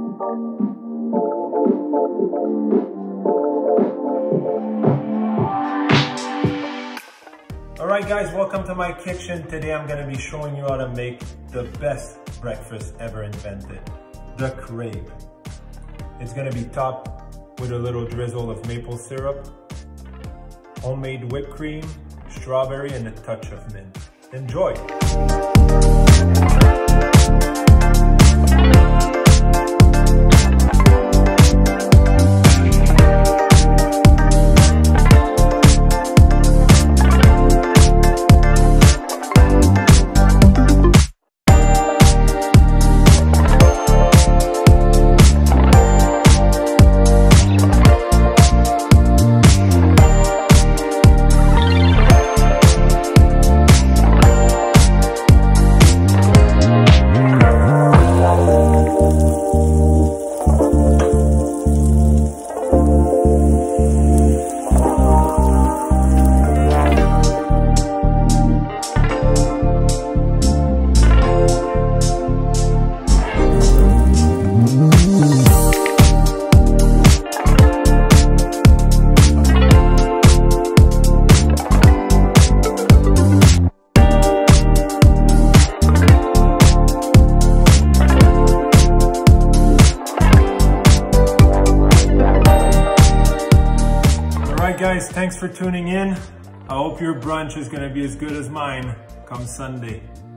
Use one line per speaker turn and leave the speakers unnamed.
Alright guys, welcome to my kitchen. Today I'm going to be showing you how to make the best breakfast ever invented, the crepe. It's going to be topped with a little drizzle of maple syrup, homemade whipped cream, strawberry, and a touch of mint. Enjoy! Guys, thanks for tuning in. I hope your brunch is going to be as good as mine come Sunday.